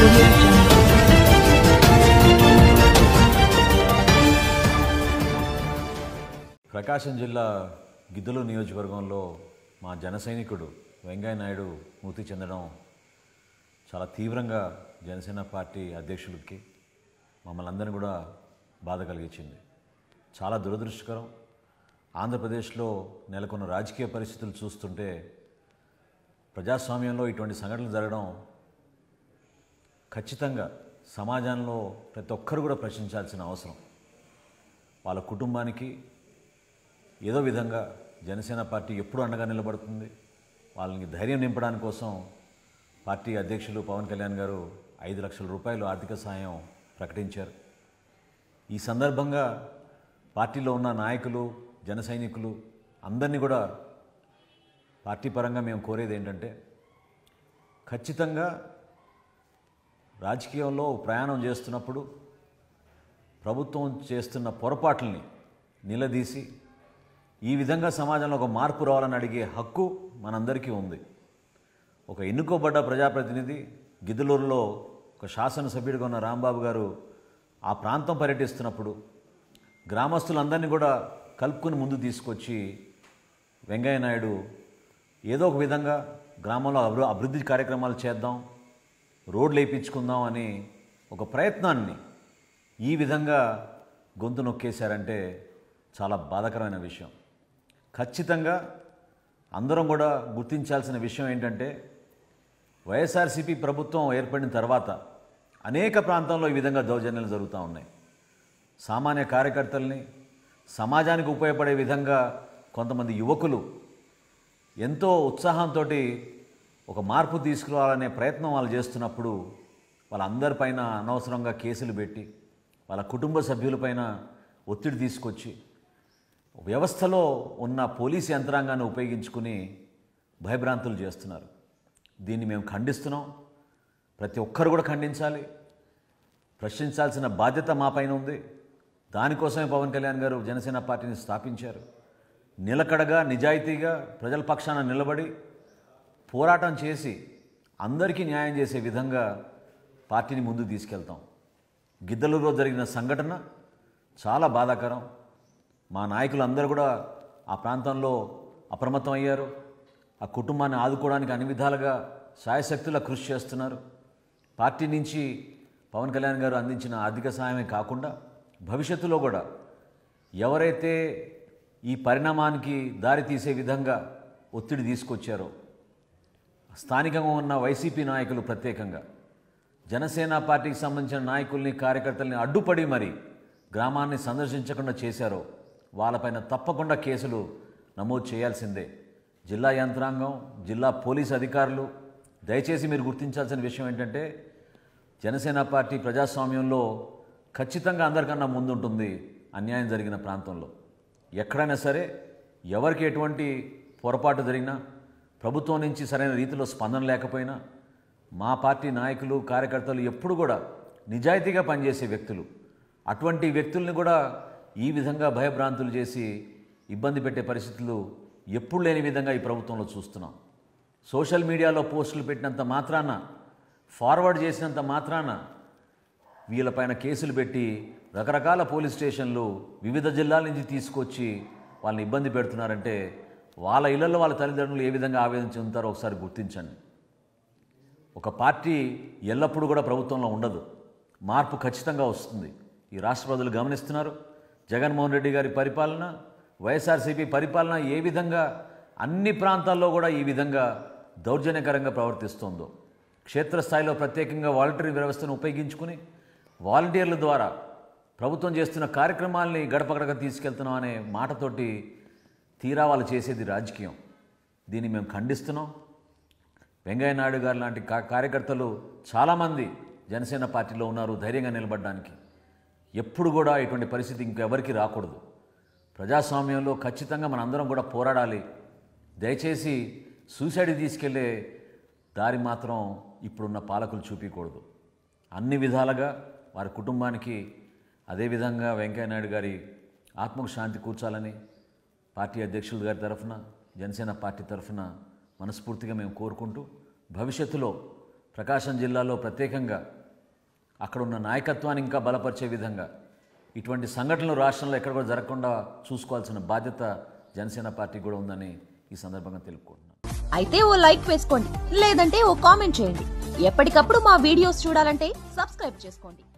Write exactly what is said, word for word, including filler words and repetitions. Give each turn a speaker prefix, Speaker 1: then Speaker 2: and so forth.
Speaker 1: audio jungle.
Speaker 2: ప్రకాశం జిల్లా గిద్దలూరు నియోజకవర్గంలో మా జన సైనికుడు వెంగయ్య నాయుడు మృతి చెందడం చాలా తీవ్రంగా జనసేన పార్టీ అధ్యక్షులకి మమ్మల్ని అందరినీ కూడా బాధ కలిగించింది. చాలా దురదృష్టకరం. ఆంధ్రప్రదేశ్లో నెలకొన్న రాజకీయ పరిస్థితులు చూస్తుంటే ప్రజాస్వామ్యంలో ఇటువంటి సంఘటనలు జరగడం ఖచ్చితంగా సమాజంలో ప్రతి ఒక్కరు కూడా ప్రశ్నించాల్సిన అవసరం. వాళ్ళ కుటుంబానికి ఏదో విధంగా జనసేన పార్టీ ఎప్పుడు అండగా నిలబడుతుంది. వాళ్ళకి ధైర్యం నింపడానికి కోసం పార్టీ అధ్యక్షులు పవన్ కళ్యాణ్ గారు ఐదు లక్షల రూపాయలు ఆర్థిక సాయం ప్రకటించారు. ఈ సందర్భంగా పార్టీలో ఉన్న నాయకులు, జన సైనికులు అందరినీ కూడా పార్టీ పరంగా మేము కోరేది ఏంటంటే, ఖచ్చితంగా రాజకీయంలో ప్రయాణం చేస్తున్నప్పుడు ప్రభుత్వం చేస్తున్న పొరపాట్లని నిలదీసి ఈ విధంగా సమాజంలో ఒక మార్పు రావాలని అడిగే హక్కు మనందరికీ ఉంది. ఒక ఎన్నుకోబడ్డ ప్రజాప్రతినిధి గిద్దలూరులో ఒక శాసనసభ్యుడిగా ఉన్న రాంబాబు గారు ఆ ప్రాంతం పర్యటిస్తున్నప్పుడు గ్రామస్తులందరినీ కూడా కలుపుకొని ముందు తీసుకొచ్చి వెంగయ్య నాయుడు ఏదో ఒక విధంగా గ్రామంలో అభి అభివృద్ధి కార్యక్రమాలు చేద్దాం, రోడ్లు వేయించుకుందాం అని ఒక ప్రయత్నాన్ని ఈ విధంగా గొంతు నొక్కేశారంటే చాలా బాధాకరమైన విషయం. ఖచ్చితంగా అందరం కూడా గుర్తించాల్సిన విషయం ఏంటంటే, వైఎస్ఆర్సీపీ ప్రభుత్వం ఏర్పడిన తర్వాత అనేక ప్రాంతాల్లో ఈ విధంగా దౌర్జన్యాలు జరుగుతూ ఉన్నాయి. సామాన్య కార్యకర్తల్ని సమాజానికి ఉపయోగపడే విధంగా కొంతమంది యువకులు ఎంతో ఉత్సాహంతో ఒక మార్పు తీసుకురావాలనే ప్రయత్నం వాళ్ళు చేస్తున్నప్పుడు వాళ్ళందరిపైన అనవసరంగా కేసులు పెట్టి వాళ్ళ కుటుంబ సభ్యులపైన ఒత్తిడి తీసుకొచ్చి వ్యవస్థలో ఉన్న పోలీసు యంత్రాంగాన్ని ఉపయోగించుకుని భయభ్రాంతులు చేస్తున్నారు. దీన్ని మేము ఖండిస్తున్నాం. ప్రతి ఒక్కరు కూడా ఖండించాలి. ప్రశ్నించాల్సిన బాధ్యత మా పైన ఉంది. దానికోసమే పవన్ కళ్యాణ్ గారు జనసేన పార్టీని స్థాపించారు. నిలకడగా, నిజాయితీగా ప్రజల పక్షాన నిలబడి పోరాటం చేసి అందరికీ న్యాయం చేసే విధంగా పార్టీని ముందుకు తీసుకెళ్తాం. గిద్దలూరులో జరిగిన సంఘటన చాలా బాధాకరం. మా నాయకులు అందరూ కూడా ఆ ప్రాంతంలో అప్రమత్తం అయ్యారు. ఆ కుటుంబాన్ని ఆదుకోవడానికి అన్ని విధాలుగా శాయశక్తులా కృషి చేస్తున్నారు. పార్టీ నుంచి పవన్ కళ్యాణ్ గారు అందించిన ఆర్థిక సహాయమే కాకుండా భవిష్యత్తులో కూడా ఎవరైతే ఈ పరిణామానికి దారి తీసే విధంగా ఒత్తిడి తీసుకొచ్చారో, స్థానికంగా ఉన్న వైసీపీ నాయకులు ప్రత్యేకంగా జనసేన పార్టీకి సంబంధించిన నాయకుల్ని, కార్యకర్తల్ని అడ్డుపడి మరి గ్రామాన్ని సందర్శించకుండా చేశారో వాళ్ళపైన తప్పకుండా కేసులు నమోదు చేయాల్సిందే. జిల్లా యంత్రాంగం, జిల్లా పోలీసు అధికారులు దయచేసి మీరు గుర్తించాల్సిన విషయం ఏంటంటే, జనసేన పార్టీ ప్రజాస్వామ్యంలో ఖచ్చితంగా అందరికన్నా ముందుంటుంది. అన్యాయం జరిగిన ప్రాంతంలో ఎక్కడైనా సరే ఎవరికి ఎటువంటి పొరపాటు జరిగినా, ప్రభుత్వం నుంచి సరైన రీతిలో స్పందన లేకపోయినా మా పార్టీ నాయకులు, కార్యకర్తలు ఎప్పుడు కూడా నిజాయితీగా పనిచేసే వ్యక్తులు. అటువంటి వ్యక్తుల్ని కూడా ఈ విధంగా భయభ్రాంతులు చేసి ఇబ్బంది పెట్టే పరిస్థితులు ఎప్పుడు లేని విధంగా ఈ ప్రభుత్వంలో చూస్తున్నాం. సోషల్ మీడియాలో పోస్టులు పెట్టినంత మాత్రాన, ఫార్వర్డ్ చేసినంత మాత్రాన వీళ్ళపైన కేసులు పెట్టి రకరకాల పోలీస్ స్టేషన్లు వివిధ జిల్లాల నుంచి తీసుకొచ్చి వాళ్ళని ఇబ్బంది పెడుతున్నారంటే వాళ్ళ ఇళ్లలో వాళ్ళ తల్లిదండ్రులు ఏ విధంగా ఆవేదన చెందుతారో ఒకసారి గుర్తించండి. ఒక పార్టీ ఎల్లప్పుడూ కూడా ప్రభుత్వంలో ఉండదు. మార్పు ఖచ్చితంగా వస్తుంది. ఈ రాష్ట్ర ప్రజలు గమనిస్తున్నారు. జగన్మోహన్ రెడ్డి గారి పరిపాలన, వైఎస్ఆర్సీపీ పరిపాలన ఏ విధంగా అన్ని ప్రాంతాల్లో కూడా ఈ విధంగా దౌర్జన్యకరంగా ప్రవర్తిస్తుందో, క్షేత్రస్థాయిలో ప్రత్యేకంగా వాలంటరీ వ్యవస్థను ఉపయోగించుకుని వాలంటీర్ల ద్వారా ప్రభుత్వం చేస్తున్న కార్యక్రమాల్ని గడప గడప తీసుకెళ్తున్నాం అనే మాటతోటి తీరా వాళ్ళు చేసేది రాజకీయం. దీన్ని మేము ఖండిస్తున్నాం. వెంగయ్య నాయుడు గారు లాంటి కార్యకర్తలు చాలామంది జనసేన పార్టీలో ఉన్నారు ధైర్యంగా నిలబడడానికి. ఎప్పుడు కూడా ఇటువంటి పరిస్థితి ఇంకెవరికి రాకూడదు. ప్రజాస్వామ్యంలో ఖచ్చితంగా మనందరం కూడా పోరాడాలి. దయచేసి సూసైడ్ తీసుకెళ్లే దారి మాత్రం ఇప్పుడున్న పాలకులు చూపించకూడదు. అన్ని విధాలుగా వారి కుటుంబానికి, అదేవిధంగా వెంకయ్య నాయుడు గారి ఆత్మకు శాంతి కూర్చాలని పార్టీ అధ్యక్షుల గారి తరఫున, జనసేన పార్టీ తరఫున మనస్ఫూర్తిగా మేము కోరుకుంటూ, భవిష్యత్తులో ప్రకాశం జిల్లాలో ప్రత్యేకంగా అక్కడ ఉన్న నాయకత్వాన్ని ఇంకా బలపరిచే విధంగా ఇటువంటి సంఘటనలు రాష్ట్రంలో ఎక్కడ కూడా జరగకుండా చూసుకోవాల్సిన బాధ్యత జనసేన పార్టీ కూడా ఉందని ఈ సందర్భంగా తెలుపుకుంటున్నాను.
Speaker 1: అయితే ఓ లైక్ వేసుకోండి, లేదంటే ఓ కామెంట్ చేయండి. ఎప్పటికప్పుడు మా వీడియోస్ చూడాలంటే సబ్స్క్రైబ్ చేసుకోండి.